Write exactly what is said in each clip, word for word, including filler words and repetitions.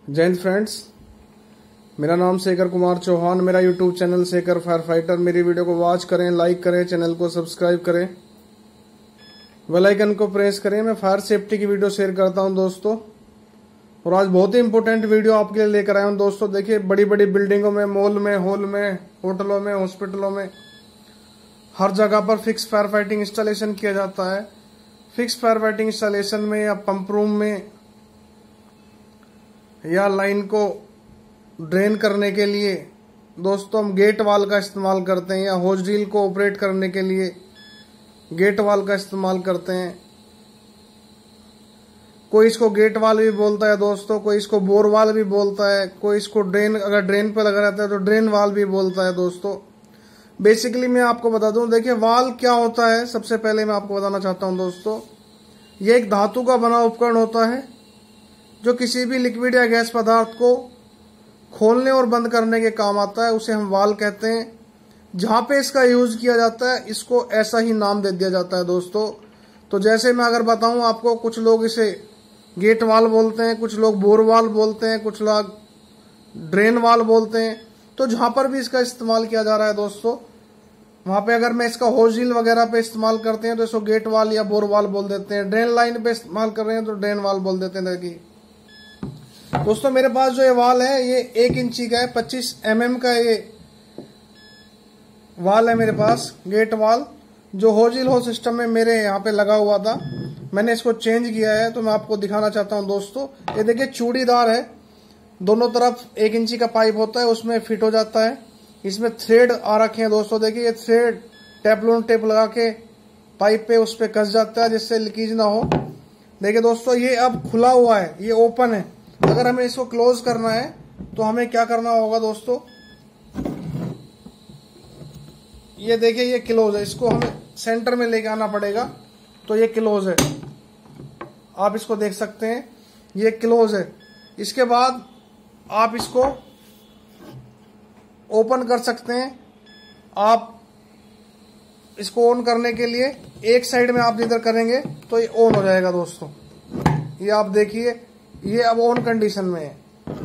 जय हिंद फ्रेंड्स, मेरा नाम शेखर कुमार चौहान। मेरा YouTube channel Shekhar fire fighter. मेरी वीडियो को वॉच करें, लाइक करें, चैनल को सब्सक्राइब करें, बेल आइकन को प्रेस करें। मैं फायर सेफ्टी की वीडियो शेयर करता हूं दोस्तों, और आज बहुत ही इंपॉर्टेंट वीडियो आपके लिए लेकर आया हूं दोस्तों। देखिए, बड़ी बड़ी बिल्डिंगों में, मॉल में, हॉल में, होटलों में, हॉस्पिटलों में, हर जगह पर फिक्स फायर फाइटिंग इंस्टॉलेशन किया जाता है। फिक्स फायर फाइटिंग इंस्टॉलेशन में या पंप रूम में या लाइन को ड्रेन करने के लिए दोस्तों हम गेट वाल का इस्तेमाल करते हैं, या होज ड्रिल को ऑपरेट करने के लिए गेट वाल का इस्तेमाल करते हैं। कोई इसको गेट वाल भी बोलता है दोस्तों, कोई इसको बोर वाल भी बोलता है, कोई इसको ड्रेन, अगर ड्रेन पे लगा रहता है तो ड्रेन वाल भी बोलता है दोस्तों। बेसिकली मैं आपको बता दूं, देखिए वाल क्या होता है। सबसे पहले मैं आपको बताना चाहता हूं दोस्तों, ये एक धातु का बना उपकरण होता है जो किसी भी लिक्विड या गैस पदार्थ को खोलने और बंद करने के काम आता है। उसे हम वाल कहते हैं। जहां पे इसका यूज किया जाता है इसको ऐसा ही नाम दे दिया जाता है दोस्तों। तो जैसे मैं अगर बताऊं आपको, कुछ लोग इसे गेट वाल बोलते हैं, कुछ लोग बोर वाल बोलते हैं, कुछ लोग ड्रेन वाल बोलते हैं। तो जहां पर भी इसका इस्तेमाल किया जा रहा है दोस्तों, वहां पे अगर मैं इसका होज ड्रिल वगैरह पे इस्तेमाल करते हैं तो इसको गेट वाल या बोर वाल बोल देते हैं। ड्रेन लाइन पे इस्तेमाल कर रहे हैं तो ड्रेन वाल बोल देते हैं। देखिए दोस्तों, मेरे पास जो ये वाल है ये एक इंची का है, पच्चीस एम एम का ये वाल है मेरे पास, गेट वाल, जो होज ड्रिल हो सिस्टम में मेरे यहाँ पे लगा हुआ था। मैंने इसको चेंज किया है तो मैं आपको दिखाना चाहता हूँ दोस्तों। ये देखिए चूड़ीदार है, दोनों तरफ एक इंची का पाइप होता है, उसमें फिट हो जाता है। इसमें थ्रेड आ रखे हैं दोस्तों। देखिए ये थ्रेड टेपलोन टेप लगा के पाइप पे उस पे कस जाता है जिससे लीकेज ना हो। देखिए दोस्तों, ये अब खुला हुआ है, ये ओपन है। अगर हमें इसको क्लोज करना है तो हमें क्या करना होगा दोस्तों, ये देखिए ये क्लोज है, इसको हमें सेंटर में लेके आना पड़ेगा। तो ये क्लोज है, आप इसको देख सकते हैं, ये क्लोज है। इसके बाद आप इसको ओपन कर सकते हैं। आप इसको ऑन करने के लिए एक साइड में आप इधर करेंगे तो ये ऑन हो जाएगा दोस्तों। ये आप देखिए, ये अब ऑन कंडीशन में है।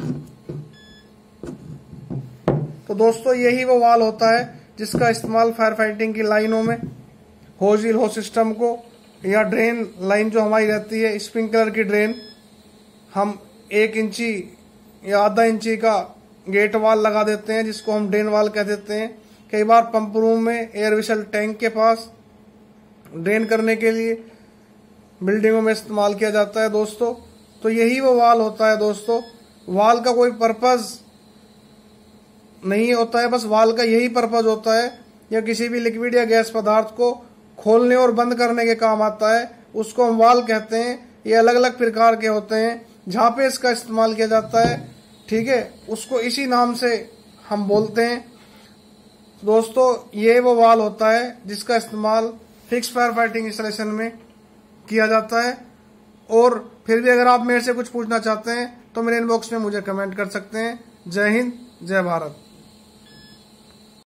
तो दोस्तों यही वो वाल होता है जिसका इस्तेमाल फायर फाइटिंग की लाइनों में, होज ड्रिल हो सिस्टम को, या ड्रेन लाइन जो हमारी रहती है, स्प्रिंकलर की ड्रेन, हम एक इंची या आधा इंची का गेट वाल लगा देते हैं जिसको हम ड्रेन वाल कह देते हैं। कई बार पंप रूम में, एयर विशल टैंक के पास ड्रेन करने के लिए बिल्डिंगों में इस्तेमाल किया जाता है दोस्तों। तो यही वो वाल होता है दोस्तों। वाल का कोई पर्पज नहीं होता है, बस वाल का यही पर्पज होता है, या किसी भी लिक्विड या गैस पदार्थ को खोलने और बंद करने के काम आता है, उसको हम वाल कहते हैं। ये अलग अलग प्रकार के होते हैं, जहां पे इसका इस्तेमाल किया जाता है, ठीक है, उसको इसी नाम से हम बोलते हैं दोस्तों। ये वो वाल होता है जिसका इस्तेमाल फिक्स फायर फाइटिंग इंस्टॉलेशन में किया जाता है। और फिर भी अगर आप मेरे से कुछ पूछना चाहते हैं तो मेरे इनबॉक्स में मुझे कमेंट कर सकते हैं। जय हिंद, जय भारत।